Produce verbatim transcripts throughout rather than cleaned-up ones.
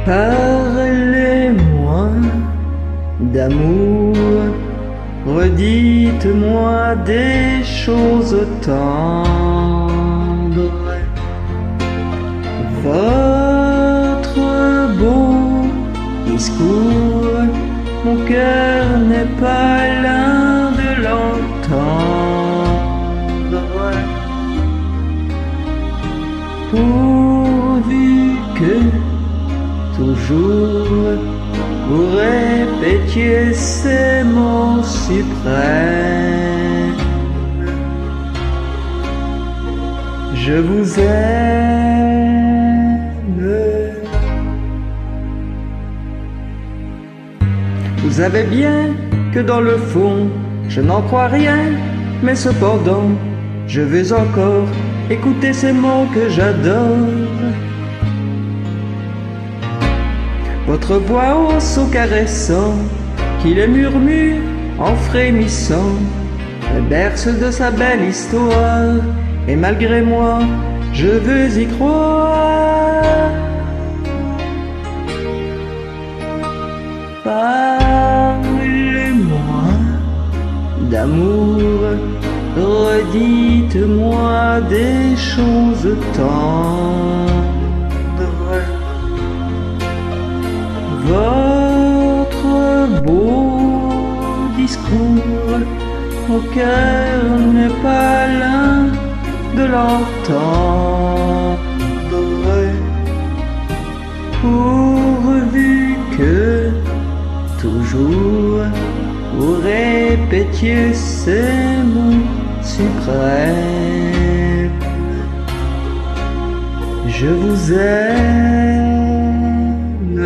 Parlez-moi d'amour, redites-moi des choses tendres. Votre beau discours, mon cœur n'est pas l'un de l'entendre. Pourvu que toujours vous répétiez ces mots suprêmes: je vous aime. Vous savez bien que dans le fond, je n'en crois rien, mais cependant, je veux encore écouter ces mots que j'adore. Votre voix au saut caressant, qui les murmure en frémissant, me berce de sa belle histoire, et malgré moi, je veux y croire. Parlez-moi d'amour, redites-moi des choses tendres. Votre beau discours, mon cœur n'est pas l'un de l'entendre. Pourvu que toujours vous répétiez ces mots suprêmes: je vous aime.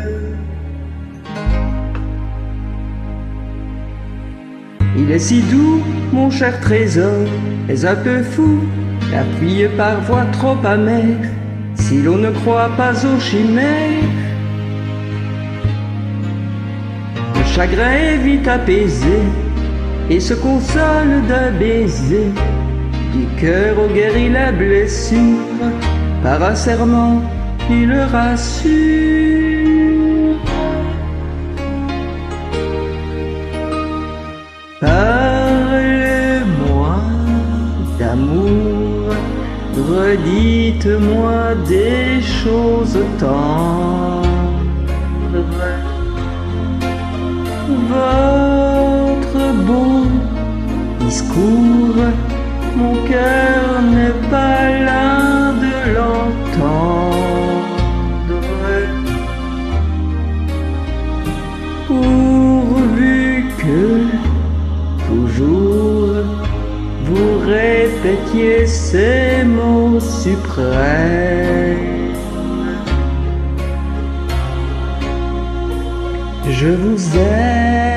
Il est si doux, mon cher trésor, mais un peu fou, appuyé par voix trop amère, si l'on ne croit pas aux chimères. Le chagrin est vite apaisé et se console d'un baiser. Du cœur au guérit la blessure par un serment qui le rassure. Parlez-moi d'amour, redites-moi des choses tendres. Votre beau discours, mon cœur n'est pas l'un de l'entendre. Pourvu que toujours vous répétiez ces mots suprêmes: je vous aime.